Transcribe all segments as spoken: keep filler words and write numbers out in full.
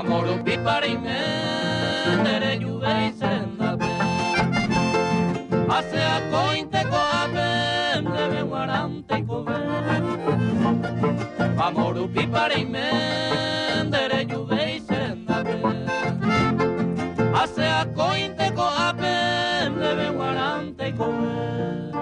Amor piparime, tere juve y sendape. Hace a cointe coape, debe guarante y cobe. Amor piparime, tere juve y sendape. Hace a cointe coape, debe guarante y cobe.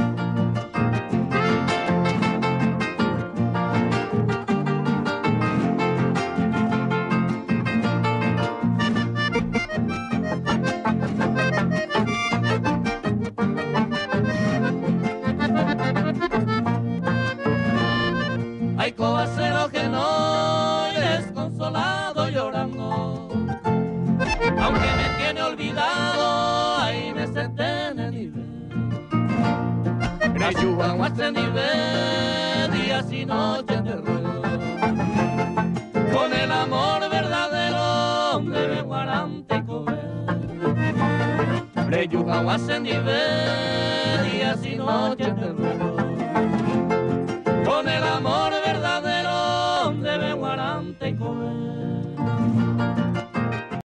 Hay cobacero que no y desconsolado llorando, aunque me tiene olvidado, ahí me senté en el nivel. Creyugan a este nivel, días y noches de ruedo, con el amor verdadero de guarante y cobe. Creyugan a este nivel, días y noches de ruedo, con el amor